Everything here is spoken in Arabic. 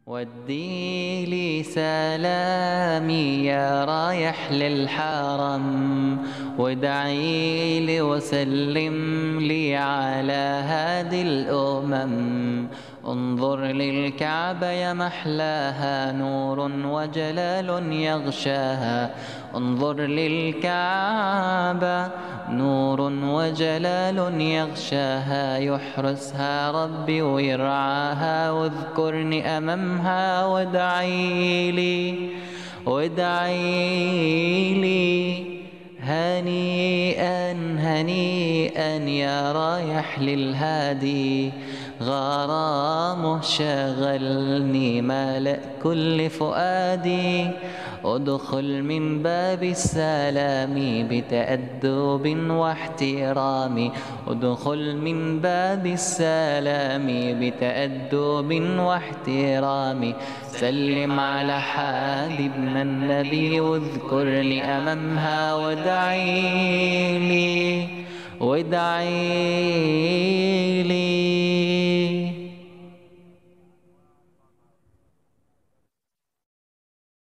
وديلي سلامي يارايح للحرم، وادعيلي وسلم لي على هادي الأمم. انظر للكعبة يا محلاها، نور وجلال يغشاها. انظر للكعبة، نور وجلال يغشاها. يحرسها ربي ويرعاها، واذكرني أمامها وادعيلي وادعيلي. هنيئا هنيئا يا رايح للهادي، غرامه شغلني ملأ كل فؤادي. ادخل من باب السلام بتأدب واحترام، ادخل من باب السلام بتأدب واحترام. سلم على حبيبنا النبي، واذكرني أمامها وادعيلي وادعيلي.